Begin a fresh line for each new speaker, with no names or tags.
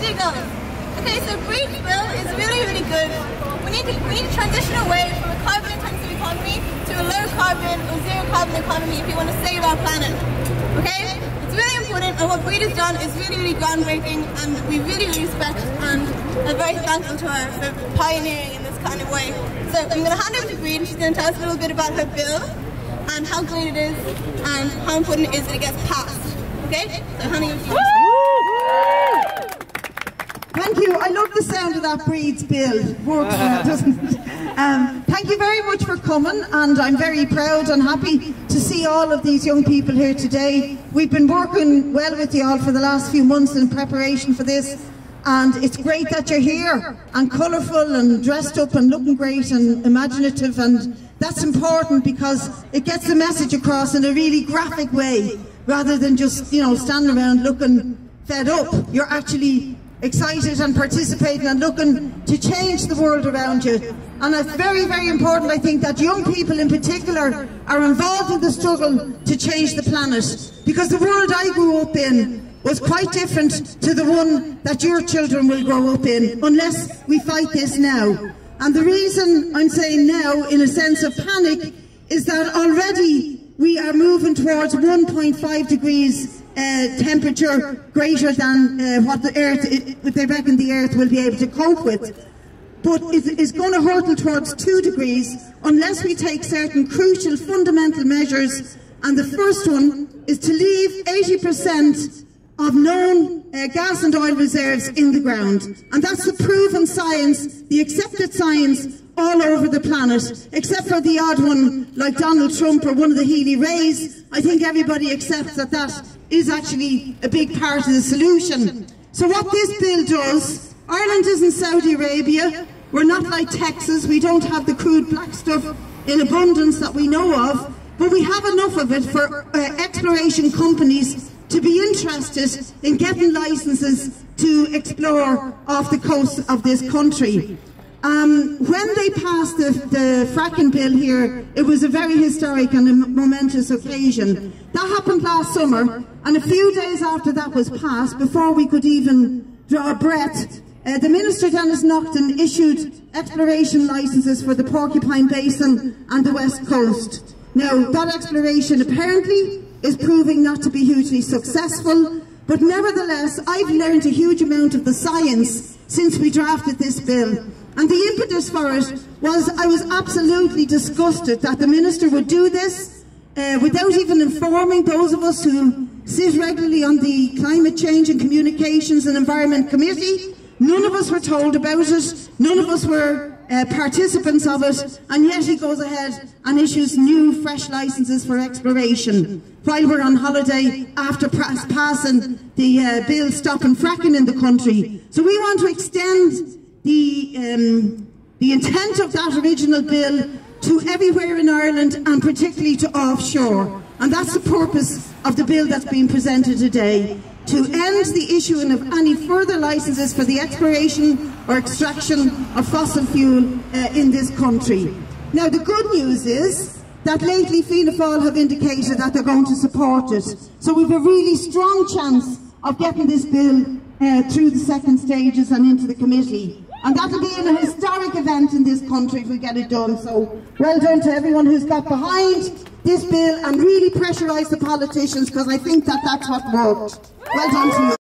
here goes. Okay, so Breed's bill is really, really good. We need to transition away from a carbon-intensive economy to a low-carbon or zero-carbon economy if you want to save our planet. Okay? It's really important, and what Breed has done is really, really groundbreaking, and we really, really respect and are very thankful to her for pioneering in this kind of way. So I'm going to hand over to Breed, and she's going to tell us a little bit about her bill and how great it is and how important it is that it gets passed. Okay? So handing over to you.
Thank you. I love the sound of that Breed's bill. Works, doesn't it? Thank you very much for coming, and I'm very proud and happy to see all of these young people here today. We've been working well with you all for the last few months in preparation for this, and it's great that you're here and colourful and dressed up and looking great and imaginative, and that's important because it gets the message across in a really graphic way rather than just, you know, standing around looking fed up. You're actually excited and participating and looking to change the world around you. And it's very, very important, I think, that young people in particular are involved in the struggle to change the planet, because the world I grew up in was quite different to the one that your children will grow up in unless we fight this now. And the reason I'm saying now, in a sense of panic, is that already we are moving towards 1.5 degrees temperature greater than what the Earth, they reckon the Earth will be able to cope with. But it's going to hurtle towards 2 degrees unless we take certain crucial fundamental measures, and the first one is to leave 80% of known gas and oil reserves in the ground. And that's the proven science, the accepted science all over the planet, except for the odd one like Donald Trump or one of the Healy Rays. I think everybody accepts that that is actually a big part of the solution. So what this bill does, Ireland isn't Saudi Arabia, we're not like Texas, we don't have the crude black stuff in abundance that we know of, but we have enough of it for exploration companies to be interested in getting licenses to explore off the coast of this country. When they passed the fracking bill here, it was a very historic and a momentous occasion. That happened last summer, and a few days after that was passed, before we could even draw a breath, the Minister Denis Naughten issued exploration licenses for the Porcupine Basin and the West Coast. Now, that exploration apparently is proving not to be hugely successful, but nevertheless, I've learned a huge amount of the science since we drafted this bill. And the impetus for it was, I was absolutely disgusted that the Minister would do this without even informing those of us who sit regularly on the Climate Change and Communications and Environment Committee. None of us were told about it, none of us were participants of it, and yet he goes ahead and issues new fresh licenses for exploration while we're on holiday after passing the bill stopping fracking in the country. So we want to extend the intent of that original bill to everywhere in Ireland, and particularly to offshore. And that's the purpose of the bill that's being presented today, to end the issuing of any further licenses for the exploration or extraction of fossil fuel in this country. Now, the good news is that lately Fianna Fáil have indicated that they're going to support it. So we have a really strong chance of getting this bill through the second stages and into the committee. And that'll be an historic event in this country if we get it done. So well done to everyone who's got behind this bill and really pressurised the politicians, because I think that that's what worked. Well done to you.